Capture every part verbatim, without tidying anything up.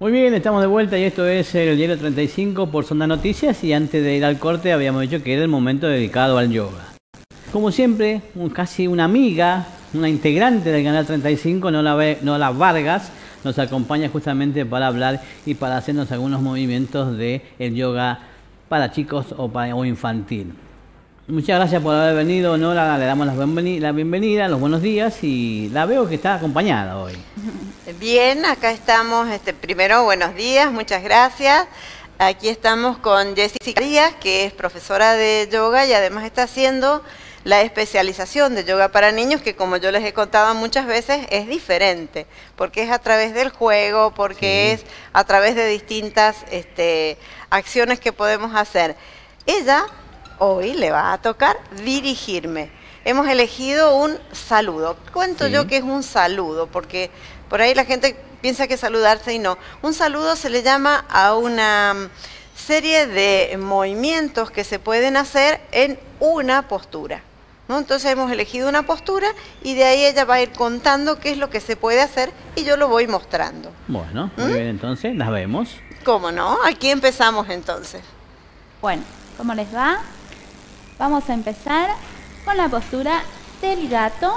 Muy bien, estamos de vuelta y esto es el Diario treinta y cinco por Sonda Noticias, y antes de ir al corte habíamos dicho que era el momento dedicado al yoga. Como siempre, un, casi una amiga, una integrante del canal treinta y cinco, Nola, Nola Vargas, nos acompaña justamente para hablar y para hacernos algunos movimientos de el yoga para chicos o, para, o infantil. Muchas gracias por haber venido, Nola, le damos la bienvenida, la bienvenida, los buenos días, y la veo que está acompañada hoy. Bien, acá estamos, este, primero buenos días, muchas gracias. Aquí estamos con Jessica Díaz, que es profesora de yoga y además está haciendo la especialización de yoga para niños, que como yo les he contado muchas veces es diferente, porque es a través del juego, porque sí. es a través de distintas este, acciones que podemos hacer. Ella hoy le va a tocar dirigirme. Hemos elegido un saludo. Cuento sí. yo que es un saludo, porque por ahí la gente piensa que saludarse y no. Un saludo se le llama a una serie de movimientos que se pueden hacer en una postura, ¿no? Entonces hemos elegido una postura y de ahí ella va a ir contando qué es lo que se puede hacer y yo lo voy mostrando. Bueno, muy ¿Mm? bien, entonces las vemos. ¿Cómo no? Aquí empezamos entonces. Bueno, ¿cómo les va? Vamos a empezar con la postura del gato,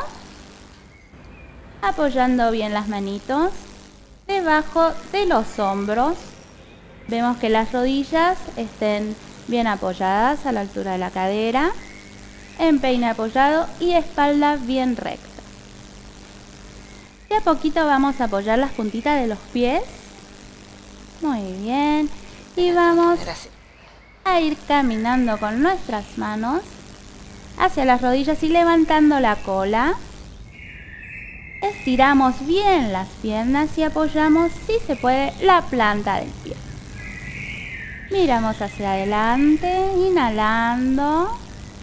apoyando bien las manitos debajo de los hombros. Vemos que las rodillas estén bien apoyadas a la altura de la cadera, empeine apoyado y espalda bien recta. De a poquito vamos a apoyar las puntitas de los pies. Muy bien. Y vamos a ir caminando con nuestras manos hacia las rodillas y levantando la cola. Estiramos bien las piernas y apoyamos, si se puede, la planta del pie. Miramos hacia adelante, inhalando.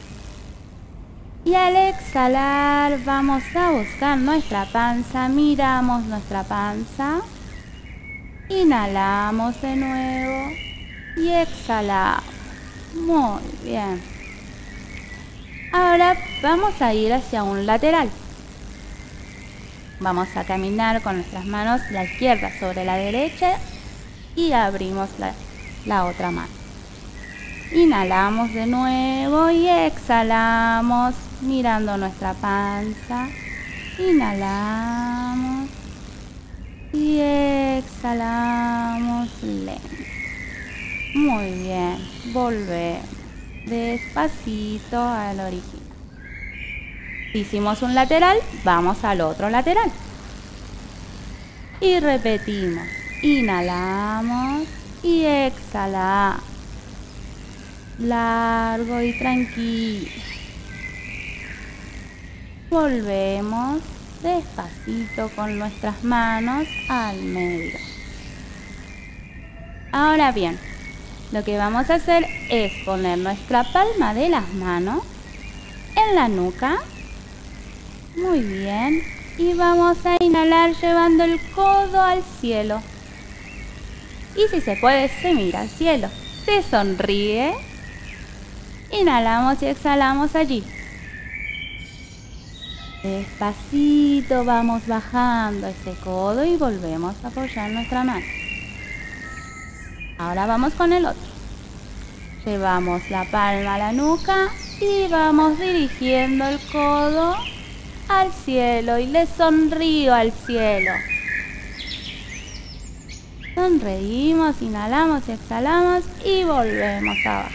Y al exhalar vamos a buscar nuestra panza, miramos nuestra panza. Inhalamos de nuevo y exhalamos. Muy bien. Ahora vamos a ir hacia un lateral. Vamos a caminar con nuestras manos, la izquierda sobre la derecha, y abrimos la, la otra mano. Inhalamos de nuevo y exhalamos mirando nuestra panza. Inhalamos y exhalamos lento. Muy bien, volvemos despacito al origen. Hicimos un lateral, vamos al otro lateral. Y repetimos. Inhalamos y exhalamos. Largo y tranquilo. Volvemos despacito con nuestras manos al medio. Ahora bien, lo que vamos a hacer es poner nuestra palma de las manos en la nuca. Muy bien. Y vamos a inhalar llevando el codo al cielo. Y si se puede, se mira al cielo. Se sonríe. Inhalamos y exhalamos allí. Despacito vamos bajando ese codo y volvemos a apoyar nuestra mano. Ahora vamos con el otro. Llevamos la palma a la nuca y vamos dirigiendo el codo al cielo y le sonrío al cielo. Sonreímos, inhalamos y exhalamos y volvemos abajo.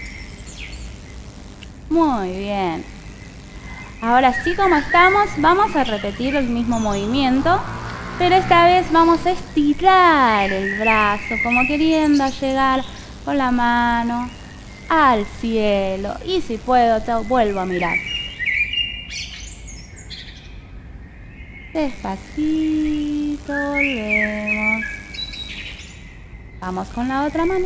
Muy bien. Ahora sí, como estamos, vamos a repetir el mismo movimiento, pero esta vez vamos a estirar el brazo, como queriendo llegar con la mano al cielo. Y si puedo, te vuelvo a mirar. Despacito, volvemos. Vamos con la otra mano.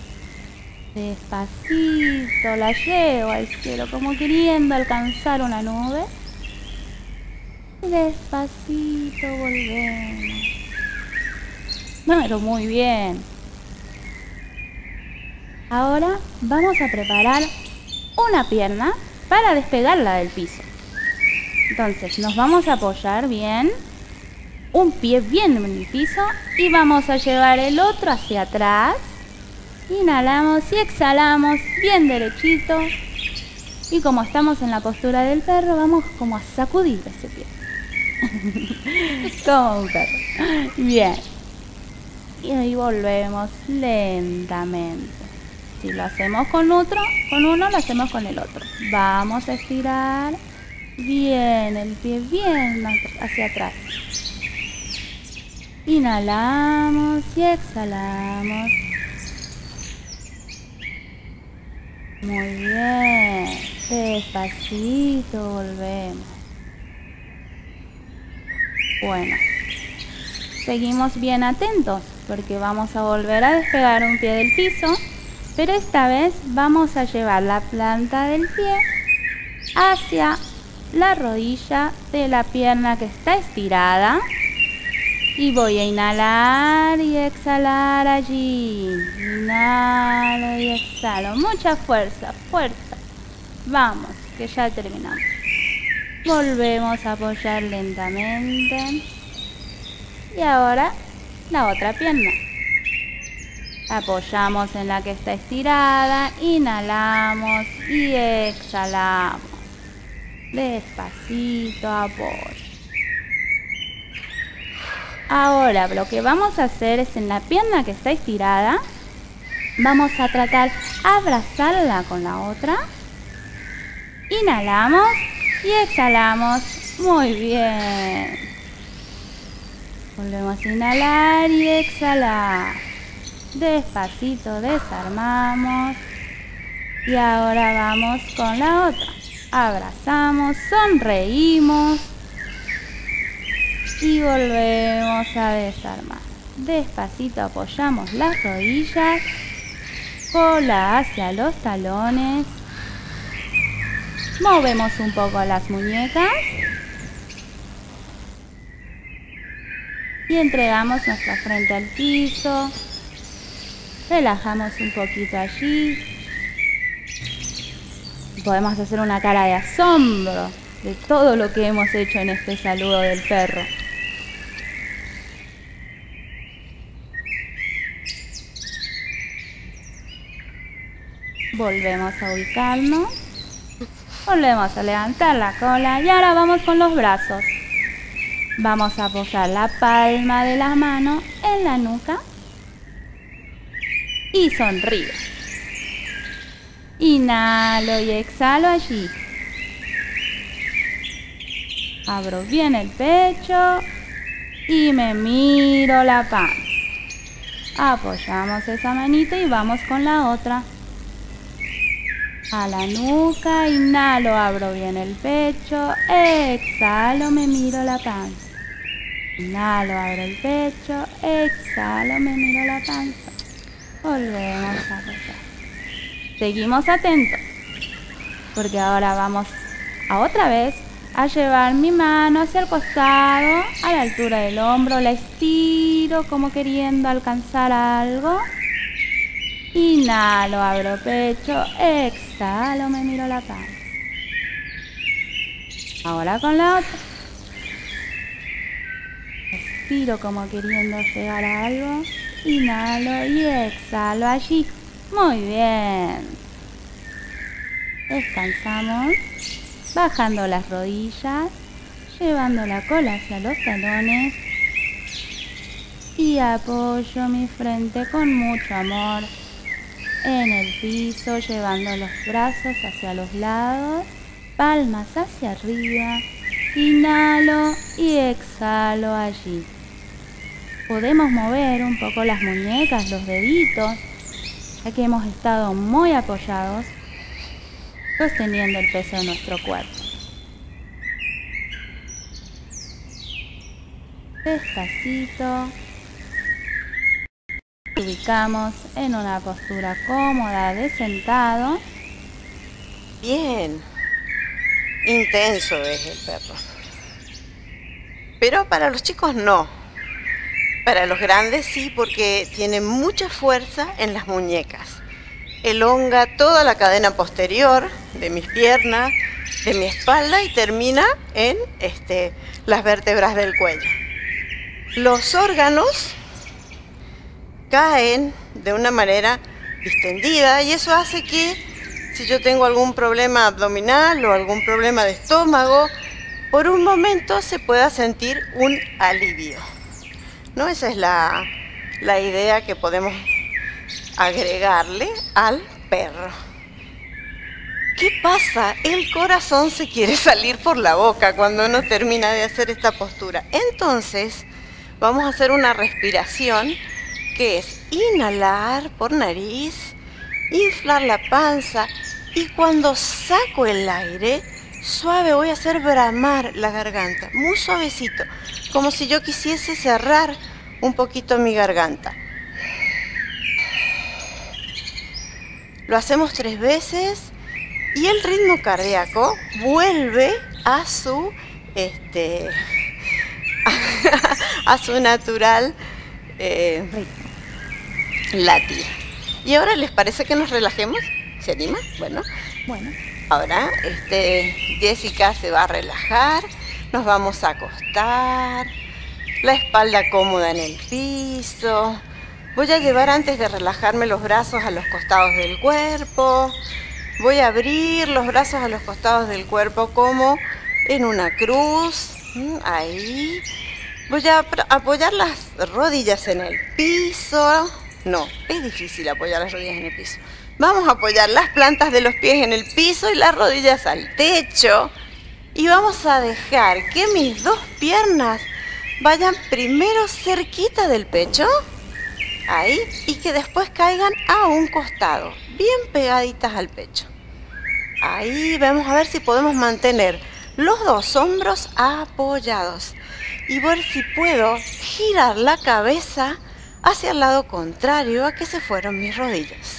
Despacito la llevo al cielo, como queriendo alcanzar una nube. Despacito volvemos. Pero muy bien. Ahora vamos a preparar una pierna para despegarla del piso. Entonces nos vamos a apoyar bien un pie bien en el piso y vamos a llevar el otro hacia atrás. Inhalamos y exhalamos bien derechito. Y como estamos en la postura del perro, vamos como a sacudir ese pie. Como un perro. Bien. Y ahí volvemos lentamente. Si lo hacemos con otro, con uno, lo hacemos con el otro. Vamos a estirar bien el pie, bien hacia atrás. Inhalamos y exhalamos. Muy bien. Despacito volvemos. Bueno. Seguimos bien atentos porque vamos a volver a despegar un pie del piso, pero esta vez vamos a llevar la planta del pie hacia la rodilla de la pierna que está estirada y voy a inhalar y exhalar allí. Inhalo y exhalo. Mucha fuerza, fuerza. Vamos, que ya terminamos. Volvemos a apoyar lentamente. Y ahora la otra pierna. Apoyamos en la que está estirada, inhalamos y exhalamos. Despacito, apoyo. Ahora lo que vamos a hacer es en la pierna que está estirada, vamos a tratar de abrazarla con la otra. Inhalamos y exhalamos. Muy bien. Volvemos a inhalar y exhalar. Despacito desarmamos. Y ahora vamos con la otra. Abrazamos, sonreímos. Y volvemos a desarmar. Despacito apoyamos las rodillas. Cola hacia los talones. Movemos un poco las muñecas. Y entregamos nuestra frente al piso. Relajamos un poquito allí. Podemos hacer una cara de asombro de todo lo que hemos hecho en este saludo del perro. Volvemos a ubicarnos. Volvemos a levantar la cola y ahora vamos con los brazos. Vamos a apoyar la palma de la mano en la nuca y sonrío. Inhalo y exhalo allí. Abro bien el pecho y me miro la panza. Apoyamos esa manita y vamos con la otra. A la nuca, inhalo, abro bien el pecho, exhalo, me miro la panza. Inhalo, abro el pecho, exhalo, me miro la panza. Volvemos a apoyar. Seguimos atentos, porque ahora vamos a otra vez a llevar mi mano hacia el costado, a la altura del hombro, la estiro como queriendo alcanzar algo. Inhalo, abro pecho, exhalo, me miro la panza. Ahora con la otra. Estiro como queriendo llegar a algo. Inhalo y exhalo allí. Muy bien. Descansamos, bajando las rodillas, llevando la cola hacia los talones. Y apoyo mi frente con mucho amor en el piso, llevando los brazos hacia los lados, palmas hacia arriba, inhalo y exhalo allí. Podemos mover un poco las muñecas, los deditos, ya que hemos estado muy apoyados, sosteniendo el peso de nuestro cuerpo. Despacito. Ubicamos en una postura cómoda de sentado. Bien, intenso es el perro. Pero para los chicos no. Para los grandes sí, porque tiene mucha fuerza en las muñecas. Elonga toda la cadena posterior de mis piernas, de mi espalda y termina en este, las vértebras del cuello. los órganos caen de una manera distendida y eso hace que si yo tengo algún problema abdominal o algún problema de estómago, por un momento se pueda sentir un alivio, ¿no? Esa es la, la idea que podemos agregarle al perro. ¿Qué pasa? El corazón se quiere salir por la boca cuando uno termina de hacer esta postura. Entonces, vamos a hacer una respiración que es inhalar por nariz, inflar la panza y cuando saco el aire, suave, voy a hacer bramar la garganta, muy suavecito, como si yo quisiese cerrar un poquito mi garganta. Lo hacemos tres veces y el ritmo cardíaco vuelve a su, este, a su natural eh, latir. ¿Y ahora les parece que nos relajemos? ¿Se anima? Bueno. Bueno. Ahora este, Jessica se va a relajar, nos vamos a acostar, la espalda cómoda en el piso. Voy a llevar antes de relajarme los brazos a los costados del cuerpo. Voy a abrir los brazos a los costados del cuerpo como en una cruz. Ahí. Voy a apoyar las rodillas en el piso. No, es difícil apoyar las rodillas en el piso. Vamos a apoyar las plantas de los pies en el piso y las rodillas al techo. Y vamos a dejar que mis dos piernas vayan primero cerquita del pecho. Ahí. Y que después caigan a un costado. Bien pegaditas al pecho. Ahí vamos a ver si podemos mantener los dos hombros apoyados. Y ver si puedo girar la cabeza hacia el lado contrario a que se fueron mis rodillas.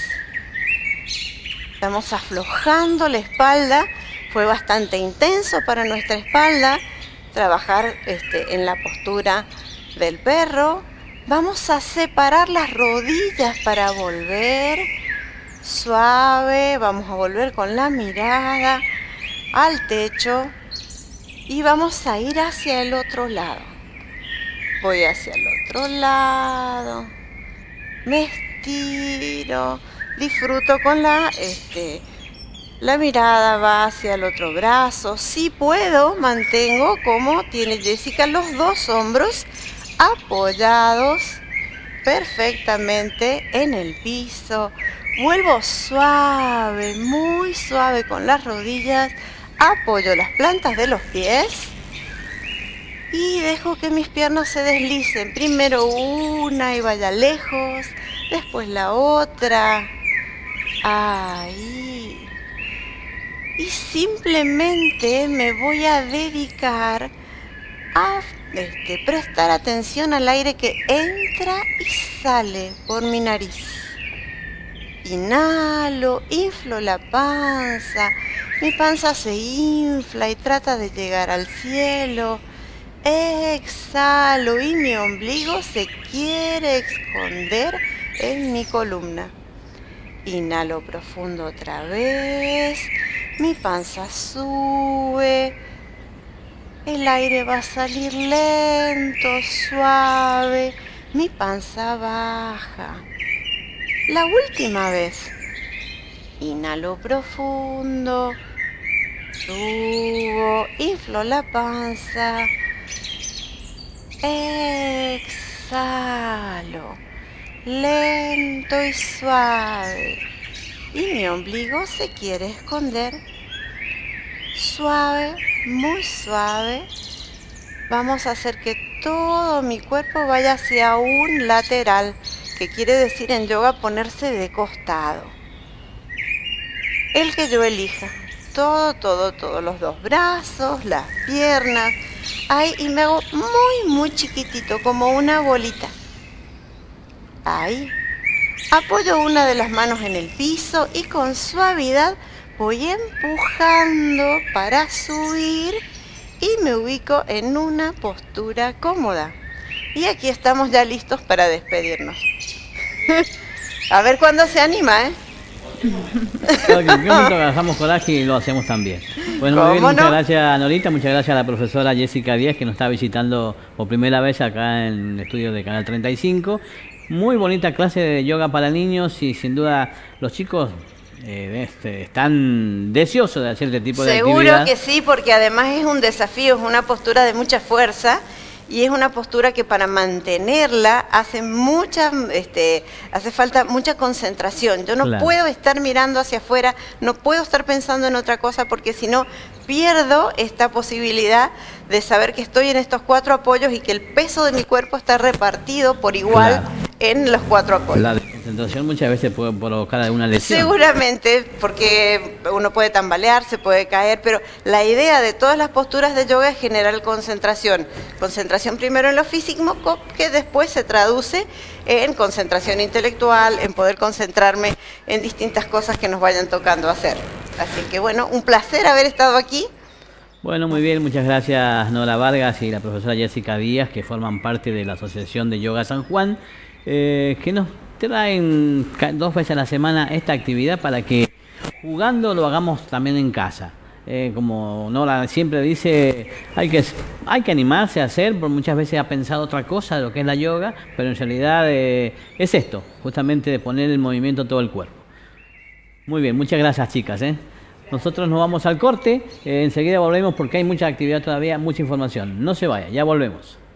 Estamos aflojando la espalda. Fue bastante intenso para nuestra espalda trabajar este, en la postura del perro. Vamos a separar las rodillas para volver suave. Vamos a volver con la mirada al techo y vamos a ir hacia el otro lado. Voy hacia el otro lado, me estiro, disfruto con la, este, la mirada va hacia el otro brazo. Si puedo, mantengo como tiene Jessica los dos hombros apoyados perfectamente en el piso. Vuelvo suave, muy suave con las rodillas, apoyo las plantas de los pies y dejo que mis piernas se deslicen. Primero una y vaya lejos, después la otra. Ahí. Y simplemente me voy a dedicar a este, prestar atención al aire que entra y sale por mi nariz. Inhalo, inflo la panza, mi panza se infla y trata de llegar al cielo. Exhalo y mi ombligo se quiere esconder en mi columna. Inhalo profundo otra vez, mi panza sube, el aire va a salir lento, suave, mi panza baja. La última vez, inhalo profundo, subo, inflo la panza, exhalo, lento y suave, y mi ombligo se quiere esconder, suave, muy suave. Vamos a hacer que todo mi cuerpo vaya hacia un lateral, que quiere decir en yoga ponerse de costado. El que yo elija. Todo, todo, todo. Los dos brazos, las piernas. Ahí, y me hago muy, muy chiquitito, como una bolita. Ahí. Apoyo una de las manos en el piso y con suavidad voy empujando para subir y me ubico en una postura cómoda. Y aquí estamos ya listos para despedirnos. A ver cuándo se anima, ¿eh? Claro, que en qué momento agarramos coraje y lo hacemos también. Bueno, muy bien, ¿Cómo muchas no? gracias Norita, muchas gracias a la profesora Jessica Díaz que nos está visitando por primera vez acá en el estudio de Canal treinta y cinco. Muy bonita clase de yoga para niños y sin duda los chicos eh, este, están deseosos de hacer este tipo de Seguro actividad. que sí, porque además es un desafío, es una postura de mucha fuerza y es una postura que para mantenerla hace mucha, este, hace falta mucha concentración. Yo no Claro. puedo estar mirando hacia afuera, no puedo estar pensando en otra cosa porque si no pierdo esta posibilidad de saber que estoy en estos cuatro apoyos y que el peso de mi cuerpo está repartido por igual Claro. en los cuatro apoyos. La desconcentración muchas veces puede provocar alguna lesión. Seguramente, porque uno puede tambalear, se puede caer, pero la idea de todas las posturas de yoga es generar concentración. Concentración primero en lo físico, que después se traduce en concentración intelectual, en poder concentrarme en distintas cosas que nos vayan tocando hacer. Así que bueno, un placer haber estado aquí. Bueno, muy bien, muchas gracias Nora Vargas y la profesora Jessica Díaz, que forman parte de la Asociación de Yoga San Juan, eh, que nos traen ca- dos veces a la semana esta actividad para que jugando lo hagamos también en casa. Eh, como Nora siempre dice, hay que, hay que animarse a hacer, porque muchas veces ha pensado otra cosa de lo que es la yoga, pero en realidad eh, es esto, justamente de poner en movimiento todo el cuerpo. Muy bien, muchas gracias chicas. ¿eh? Nosotros nos vamos al corte, eh, enseguida volvemos porque hay mucha actividad todavía, mucha información. No se vaya, ya volvemos.